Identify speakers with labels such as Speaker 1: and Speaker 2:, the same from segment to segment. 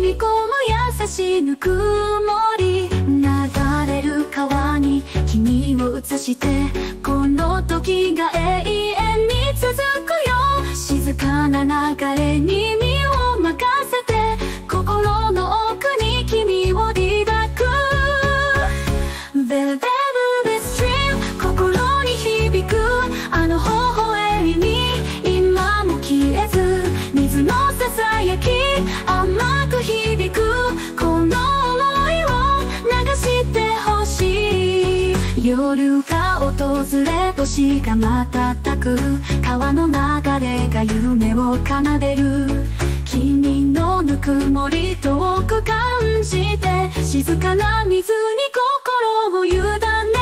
Speaker 1: み込む優しいぬくもり、流れる川に君を映して、この時が永遠に続くよ。静かな流れに身を任せて、心の奥に君を抱く。 Velvet Stream 心に響くあの微笑みに今も消えず、水のささやき甘く響くこの想いを流してほしい。夜が訪れ星が瞬く川の流れが夢を奏でる。君のぬくもり遠く感じて静かな水に心を委ねる。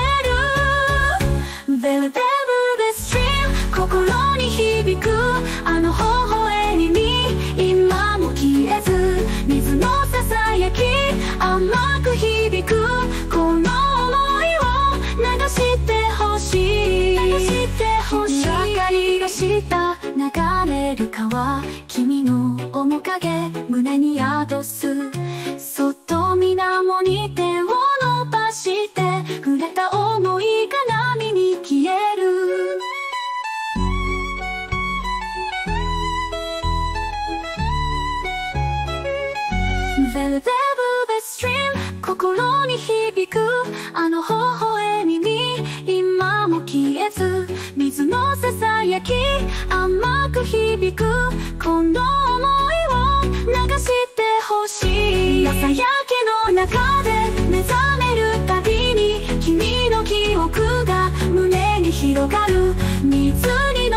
Speaker 1: Velvet Stream 心に響くあの微笑みに今も消えず、水のささやき甘く響くこの想いを流してほしい。明かりがした流れる川、君の面影胸に宿す。そっと水面に手を伸ばして触れた想いが波に消える。Velvet Stream 心に響くあの微笑みに今も消えず、水のささやき甘く響くこの想いを流してほしい。朝焼けの中で目覚めるたびに君の記憶が胸に広がる。水に